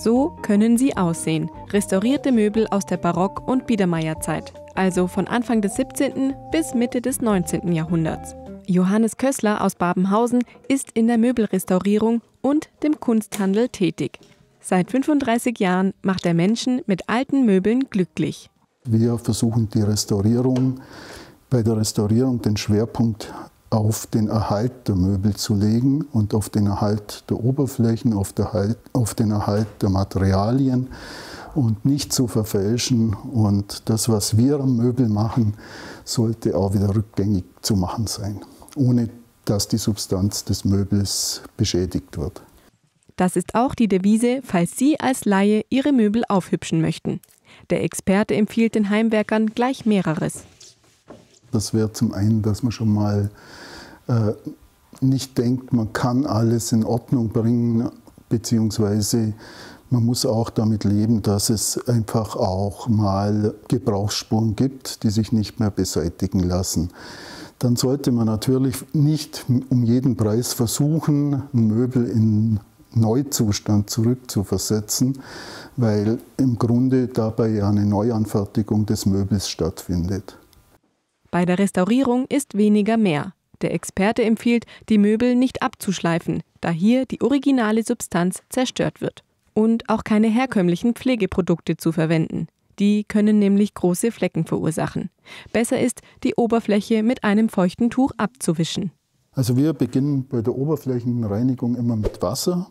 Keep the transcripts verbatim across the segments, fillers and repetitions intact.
So können sie aussehen, restaurierte Möbel aus der Barock- und Biedermeierzeit, also von Anfang des siebzehnten bis Mitte des neunzehnten Jahrhunderts. Johannes Kössler aus Babenhausen ist in der Möbelrestaurierung und dem Kunsthandel tätig. Seit fünfunddreißig Jahren macht er Menschen mit alten Möbeln glücklich. Wir versuchen die Restaurierung, bei der Restaurierung den Schwerpunkt auf den Erhalt der Möbel zu legen und auf den Erhalt der Oberflächen, auf, der Halt, auf den Erhalt der Materialien und nicht zu verfälschen. Und das, was wir am Möbel machen, sollte auch wieder rückgängig zu machen sein, ohne dass die Substanz des Möbels beschädigt wird. Das ist auch die Devise, falls Sie als Laie Ihre Möbel aufhübschen möchten. Der Experte empfiehlt den Heimwerkern gleich mehreres. Das wäre zum einen, dass man schon mal äh, nicht denkt, man kann alles in Ordnung bringen, beziehungsweise man muss auch damit leben, dass es einfach auch mal Gebrauchsspuren gibt, die sich nicht mehr beseitigen lassen. Dann sollte man natürlich nicht um jeden Preis versuchen, ein Möbel in Neuzustand zurückzuversetzen, weil im Grunde dabei ja eine Neuanfertigung des Möbels stattfindet. Bei der Restaurierung ist weniger mehr. Der Experte empfiehlt, die Möbel nicht abzuschleifen, da hier die originale Substanz zerstört wird. Und auch keine herkömmlichen Pflegeprodukte zu verwenden. Die können nämlich große Flecken verursachen. Besser ist, die Oberfläche mit einem feuchten Tuch abzuwischen. Also wir beginnen bei der Oberflächenreinigung immer mit Wasser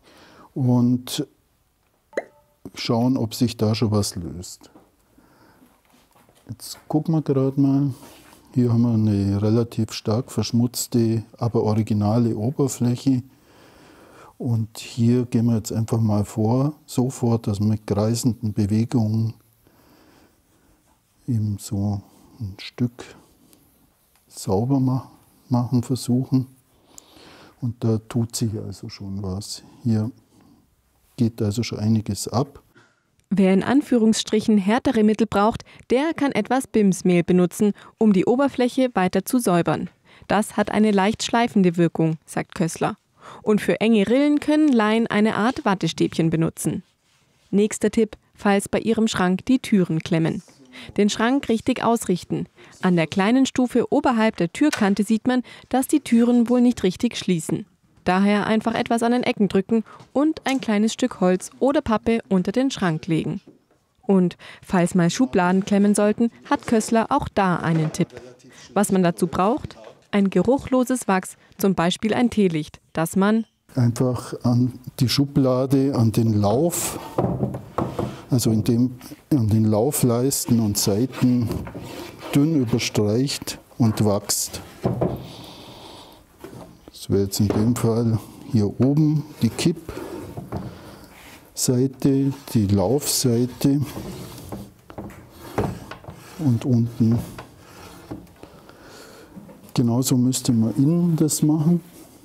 und schauen, ob sich da schon was löst. Jetzt gucken wir gerade mal. Hier haben wir eine relativ stark verschmutzte, aber originale Oberfläche. Und hier gehen wir jetzt einfach mal vor, so vor, dass wir mit kreisenden Bewegungen eben so ein Stück sauber ma- machen versuchen. Und da tut sich also schon was. Hier geht also schon einiges ab. Wer in Anführungsstrichen härtere Mittel braucht, der kann etwas Bimsmehl benutzen, um die Oberfläche weiter zu säubern. Das hat eine leicht schleifende Wirkung, sagt Kössler. Und für enge Rillen können Laien eine Art Wattestäbchen benutzen. Nächster Tipp, falls bei Ihrem Schrank die Türen klemmen. Den Schrank richtig ausrichten. An der kleinen Stufe oberhalb der Türkante sieht man, dass die Türen wohl nicht richtig schließen. Daher einfach etwas an den Ecken drücken und ein kleines Stück Holz oder Pappe unter den Schrank legen. Und falls mal Schubladen klemmen sollten, hat Kössler auch da einen Tipp. Was man dazu braucht? Ein geruchloses Wachs, zum Beispiel ein Teelicht, das man einfach an die Schublade, an den Lauf, also in dem, an den Laufleisten und Seiten dünn überstreicht und wachst. Das wäre jetzt in dem Fall hier oben die Kippseite, die Laufseite und unten. Genauso müsste man innen das machen.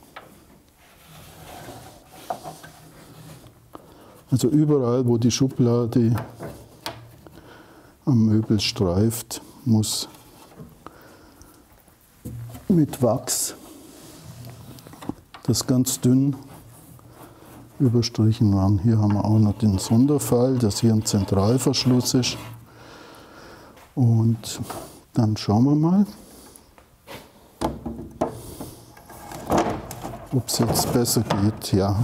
Also überall, wo die Schublade am Möbel streift, muss mit Wachs das ganz dünn überstrichen werden. Hier haben wir auch noch den Sonderfall, dass hier ein Zentralverschluss ist. Und dann schauen wir mal, ob es jetzt besser geht. Ja.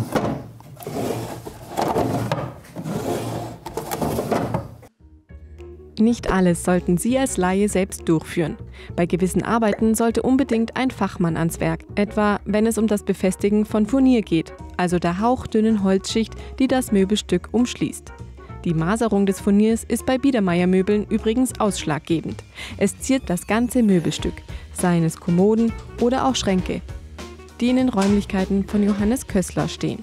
Nicht alles sollten Sie als Laie selbst durchführen. Bei gewissen Arbeiten sollte unbedingt ein Fachmann ans Werk, etwa wenn es um das Befestigen von Furnier geht, also der hauchdünnen Holzschicht, die das Möbelstück umschließt. Die Maserung des Furniers ist bei Biedermeier-Möbeln übrigens ausschlaggebend. Es ziert das ganze Möbelstück, seien es Kommoden oder auch Schränke, die in den Räumlichkeiten von Johannes Kössler stehen.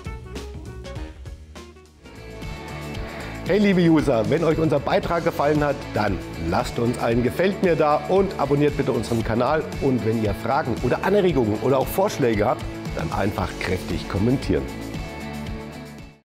Hey liebe User, wenn euch unser Beitrag gefallen hat, dann lasst uns ein Gefällt mir da und abonniert bitte unseren Kanal. Und wenn ihr Fragen oder Anregungen oder auch Vorschläge habt, dann einfach kräftig kommentieren.